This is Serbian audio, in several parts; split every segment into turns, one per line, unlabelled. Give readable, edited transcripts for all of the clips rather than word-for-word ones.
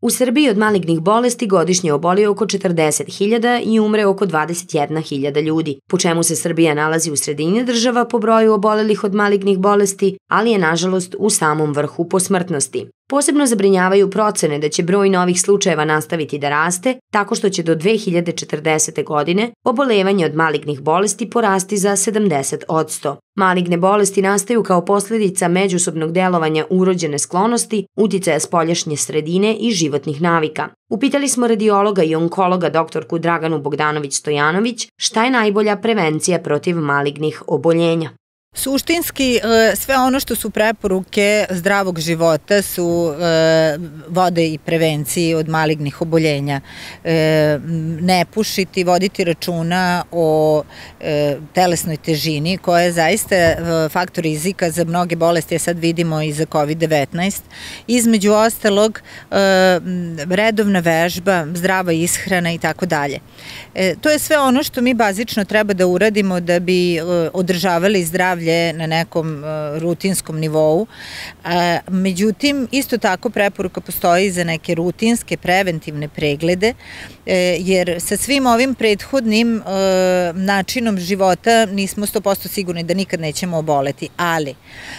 U Srbiji od malignih bolesti godišnje oboli oko 40.000 i umre oko 21.000 ljudi, po čemu se Srbija nalazi u sredini država po broju obolelih od malignih bolesti, ali je nažalost u samom vrhu po smrtnosti. Posebno zabrinjavaju procene da će broj novih slučajeva nastaviti da raste, tako što će do 2040. godine obolevanje od malignih bolesti porasti za 70%. Maligne bolesti nastaju kao posledica međusobnog delovanja urođene sklonosti, uticaja spoljašnje sredine i životnih navika. Upitali smo radiologa i onkologa doktorku Draganu Bogdanović-Stojanović šta je najbolja prevencija protiv malignih oboljenja.
Suštinski, sve ono što su preporuke zdravog života su vode i prevenciji od malignih oboljenja. Ne pušiti, voditi računa o telesnoj težini koja je zaista faktor rizika za mnoge bolesti, a sad vidimo i za COVID-19. Između ostalog, redovna vežba, zdrava ishrana i tako dalje. To je sve ono što mi bazično treba da uradimo da bi održavali zdravlje na nekom rutinskom nivou. Međutim, isto tako preporuka postoji za neke rutinske preventivne preglede, jer sa svim ovim prethodnim načinom života nismo 100% sigurni da nikad nećemo oboleti, ali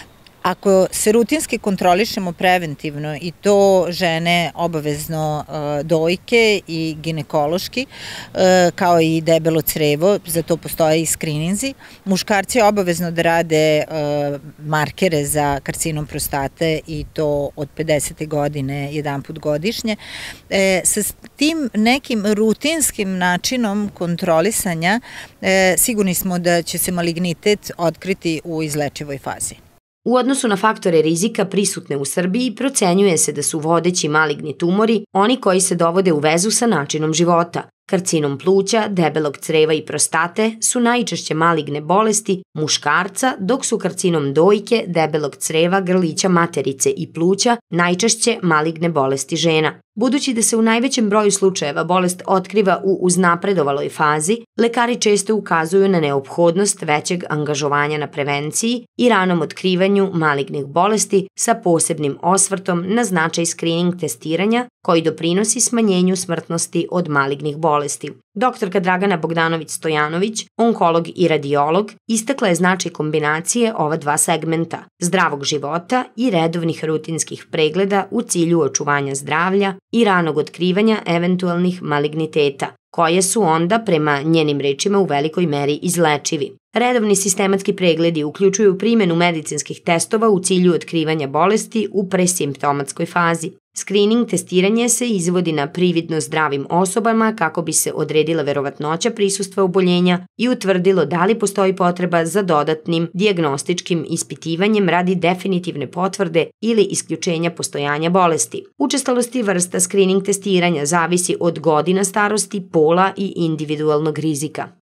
ako se rutinski kontrolišemo preventivno i to žene obavezno dojke i ginekološki, kao i debelo crevo, za to postoje i skrininzi, muškarci obavezno da rade markere za karcinom prostate i to od 50. godine jedan put godišnje. Sa tim nekim rutinskim načinom kontrolisanja sigurni smo da će se malignitet otkriti u izlečivoj fazi.
U odnosu na faktore rizika prisutne u Srbiji procenjuje se da su vodeći maligni tumori oni koji se dovode u vezu sa načinom života. Karcinom pluća, debelog creva i prostate su najčešće maligne bolesti muškarca, dok su karcinom dojke, debelog creva, grlića materice i pluća najčešće maligne bolesti žena. Budući da se u najvećem broju slučajeva bolest otkriva u uznapredovaloj fazi, lekari često ukazuju na neophodnost većeg angažovanja na prevenciji i ranom otkrivanju malignih bolesti sa posebnim osvrtom na značaj screening testiranja koji doprinosi smanjenju smrtnosti od malignih bolesti. Doktorka Dragana Bogdanović-Stojanović, onkolog i radiolog, istakla je značaj kombinacije ova dva segmenta, zdravog života i redovnih rutinskih pregleda u cilju očuvanja zdravlja i ranog otkrivanja eventualnih maligniteta, koje su onda, prema njenim rečima, u velikoj meri izlečivi. Redovni sistematski pregledi uključuju primjenu medicinskih testova u cilju otkrivanja bolesti u presimptomatskoj fazi. Screening testiranje se izvodi na prividno zdravim osobama kako bi se odredila verovatnoća prisustva oboljenja i utvrdilo da li postoji potreba za dodatnim dijagnostičkim ispitivanjem radi definitivne potvrde ili isključenja postojanja bolesti. Učestalost i vrsta screening testiranja zavisi od godina starosti, pola i individualnog rizika.